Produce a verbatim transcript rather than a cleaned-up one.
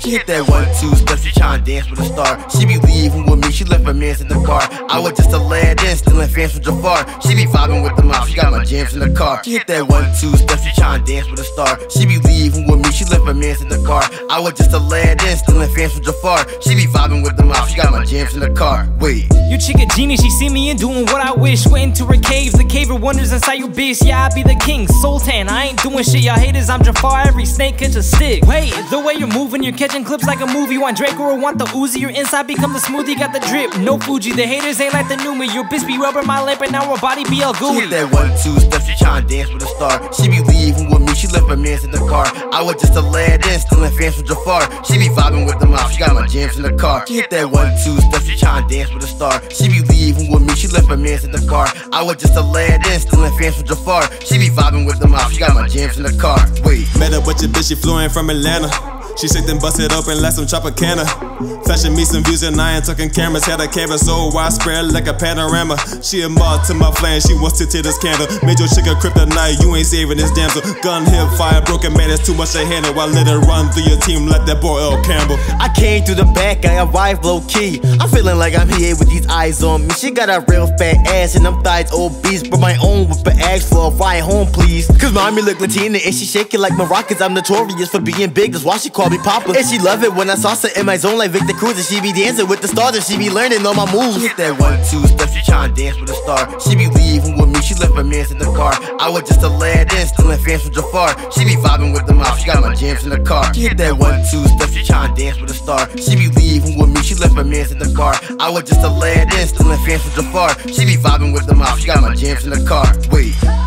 She hit that one, two step, she tryna dance with a star. She be leaving with me, she left her mans in the car. I was just a lad then, stealing fans from Jafar. She be vibing with the mouth, she got my jams in the car. She hit that one, two step, she tryna dance with a star. She be leaving with me, she left her mans in the car. I was just a lad then, stealing fans from Jafar. She be vibing with the mouth, she got my jams in the car. Wait. You chick a genie, she see me and doing what I wish. Went into her cave, the cave of wonders inside your bitch. Yeah, I be the king, Sultan, I ain't doing shit. Y'all haters, I'm Jafar, every snake catch a stick. Wait, the way you're moving, you're catching clips like a movie. Want Drake or want the Uzi, your inside become the smoothie. Got the drip, no Fuji, the haters ain't like the new me. Your bitch be rubbing my lamp and now her body be all gooey. She hit that one, two step, she tryna dance with a star. She be leaving with me, she left her mans in the car. I was just a lad then, stealing fans from Jafar. She be vibing with the mouth, she got my jams in the car. She hit that one, two step, she tryna dance with a star. She be leaving with me, she left her mans in the car. I was just a lad then, stealing fans from Jafar. She be vibing with the mouth, she got my jams in the car. Wait. Met up with your bitch, she flew in from Atlanta. She shake then bust it open like some Tropicana. Flashing me some views and I ain't talking cameras. Had a canvas so widespread like a panorama. She a moth to my flame, she wants to tear this candle. Made your chick a kryptonite, you ain't saving this damsel. Gun, hip, fire, broken man, it's too much to handle. I let it run through your team like that boy Earl Campbell. I came through the back, I arrived low key. I'm feeling like I'm here with these eyes on me. She got a real fat ass and them thighs obese. But my own whip and ask for a ride home please. Cause mommy look Latina and she shaking like Maraccas. I'm notorious for being big, that's why she call me Papa. And she love it when I salsa in my zone like Victor Cruz. And she be dancing with the stars and she be learning all my moves. She hit that one, two step, she tryna dance with a star. She be leaving with me, she left her mans in the car. I was just a lad then, stealing fans from Jafar. She be vibing with the mouth, she got my jams in the car. She hit that one, two step, she tryna dance with a star. She be leaving with me, she left her mans in the car. I was just a lad then, stealing fans from Jafar. She be vibing with the mouth, she got my jams in the car. Wait.